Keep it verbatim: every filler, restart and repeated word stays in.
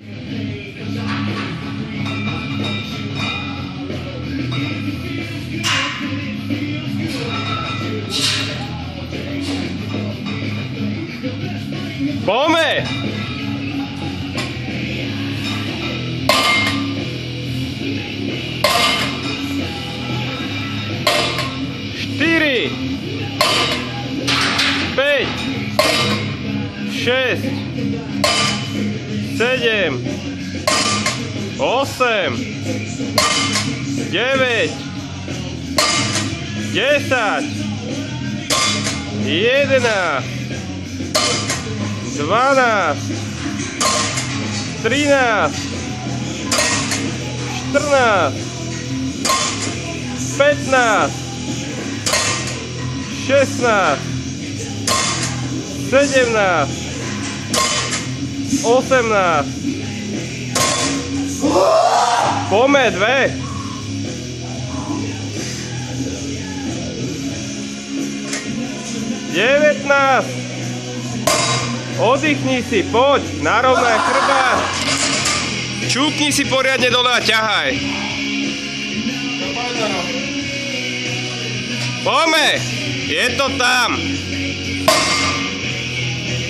Poďme! štyri, päť, šesť, sedem, osem, deväť, desať, jedenásť, dvanásť, trinásť, štrnásť, pätnásť, šestnásť, sedemnásť, osemnásť, poďme dve, devätnásť, oddychni si, poď, narovnaj chrbát, čúpni si poriadne dole a ťahaj. Poďme, je to tam.